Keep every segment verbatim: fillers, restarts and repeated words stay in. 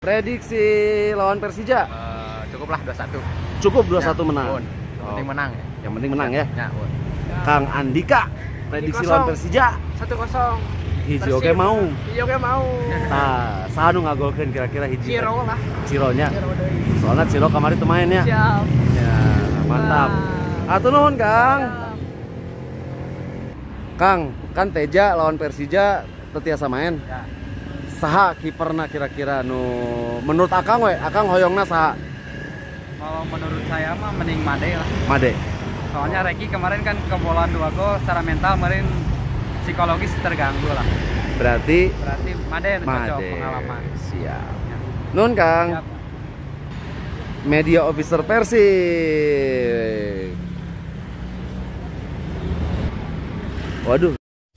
Prediksi lawan Persija? Uh, cukuplah dua satu. Cukup dua satu ya, menang. Un. Yang penting menang ya. Yang penting menang ya. Ya, Un. Kang Andika, prediksi lawan Persija? satu kosong. Hiji oke mau. Hiji oke mau. Tah, saha nu ngagolkeun kira-kira hiji? Ciro lah. Cironya. Soalnya Ciro kemarin tuh main ya. Siap. Ya, mantap. Atur nuhun, Kang. Kang, kan Teja lawan Persija teu tiasa main. Ya. Saha kiperna kira-kira nu menurut Akang we, Akang hoyongna saha? Kalau menurut saya mah mending Made lah. Made. Soalnya Reki kemarin kan kebobolan dua gol, secara mental kemarin psikologis terganggu lah. Berarti Berarti Made yang cocok Made. pengalaman. Siap. Ya. Nun Kang. Siap. Media Officer Persib. Waduh.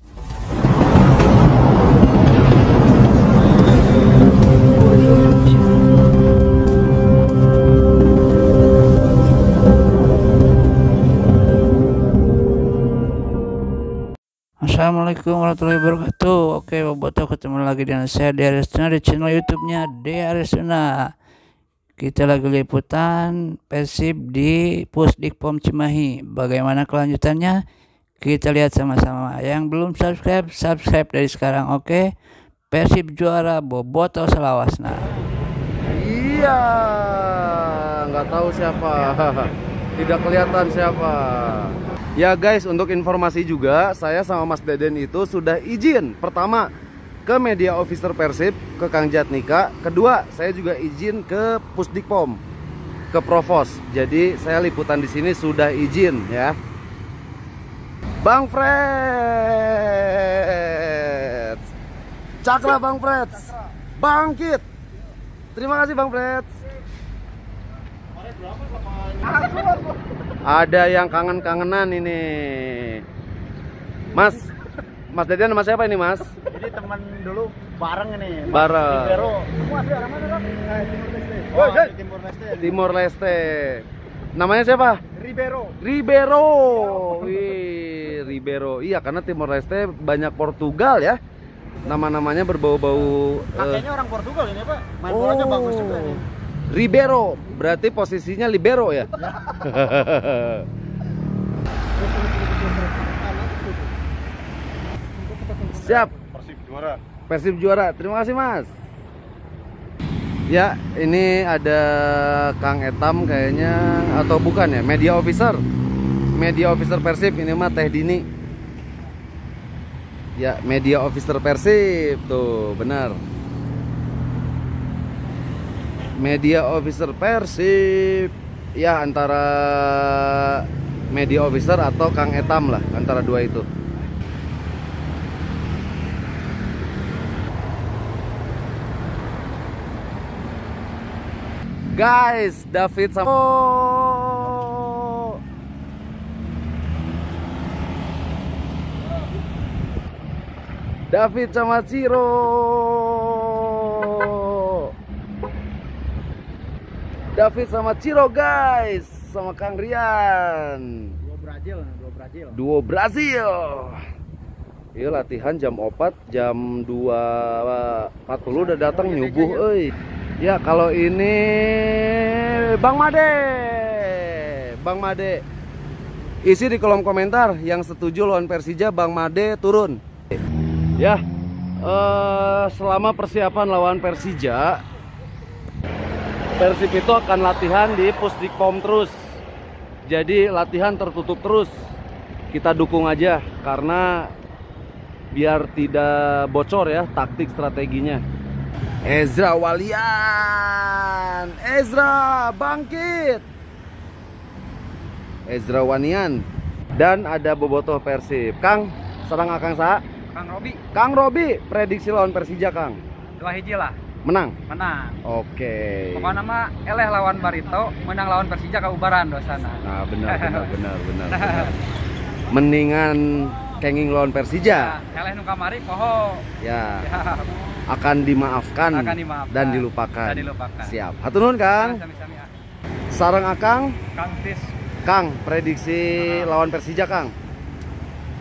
Assalamualaikum warahmatullahi wabarakatuh. Oke, Bobotoh ketemu lagi dengan saya D Aresuna di channel YouTube-nya D Aresuna. Kita lagi liputan Persib di Pusdikpom Cimahi. Bagaimana kelanjutannya? Kita lihat sama-sama. Yang belum subscribe, subscribe dari sekarang. Oke. Persib juara, Bobotoh selawasna. Iya, nggak tahu siapa. Tidak kelihatan siapa. Ya guys, untuk informasi juga, saya sama Mas Deden itu sudah izin. Pertama, ke Media Officer Persib, ke Kang Jatnika. Kedua, saya juga izin ke Pusdikpom, ke Provos. Jadi saya liputan di sini sudah izin ya. Bang Fred, Cakra Bang Fred, bangkit. Terima kasih Bang Fred. Ada yang kangen-kangenan ini. Mas, Mas Deden sama siapa ini Mas? Jadi teman dulu bareng ini. Bareng. Ribero. Semua asli orang mana, Dok? Timor Leste. Oh, Timor Leste. Timor Leste. Namanya siapa? Ribero. Ribero. Wih, Ribero. Iya, karena Timor Leste banyak Portugal ya. Nama-namanya berbau-bau. Kakeknya uh... orang Portugal ini, Pak. Main bolanya Oh. bagus juga nih. Ribero, berarti posisinya libero ya? Siap. Persib juara. Persib juara. Terima kasih Mas. Ya, ini ada Kang Etam kayaknya, atau bukan ya? Media Officer. Media Officer Persib, ini mah Teh Dini. Ya, Media Officer Persib tuh, benar. Media Officer Persib, ya antara Media Officer atau Kang Etam lah, antara dua itu. Guys, David sama oh. David sama Ciro. David sama Ciro guys, sama Kang Rian. Dua Brazil, dua Brazil. Duo Brazil. Iya latihan jam opat, jam dua empat puluh udah datang nyubuh euy. Ya kalau ini Bang Made. Bang Made. Isi di kolom komentar yang setuju lawan Persija Bang Made turun. Ya. Eh, selama persiapan lawan Persija, Persib itu akan latihan di Pusdikpom terus. Jadi latihan tertutup terus. Kita dukung aja karena biar tidak bocor ya taktik strateginya. Ezra Walian, Ezra bangkit. Ezra Wanian. Dan ada Bobotoh Persib. Kang, serang Akang saha? Kang Robi, Kang Robi, prediksi lawan Persija Kang. dua hiji lah. Menang. Menang. Oke. Pokoknya mah eleh lawan Barito, menang lawan Persija kaubaran dosana. Nah, benar benar benar benar. benar. Mendingan kenging lawan Persija. Ya, eleh nu kamari poho. Ya. Ya. Akan dimaafkan, Akan dimaafkan dan dilupakan. dan dilupakan. Siap. Hatur nuhun Kang. Sami-sami ah. Sareng Akang, Kang Tis. Kang, prediksi lawan Persija Kang.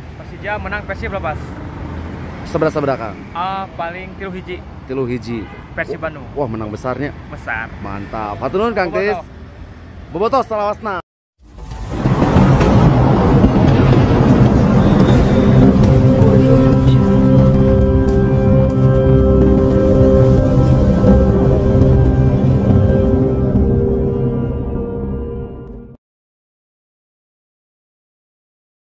Persija menang Persib lepas. Sebelah sebelah Kang. Ah, paling tilu hiji. Tilu hiji. Persib Bandung. Wah, menang besarnya. Besar. Mantap. Hatur nuhun Kang Tis. Bobotoh. Bobotoh salawasna.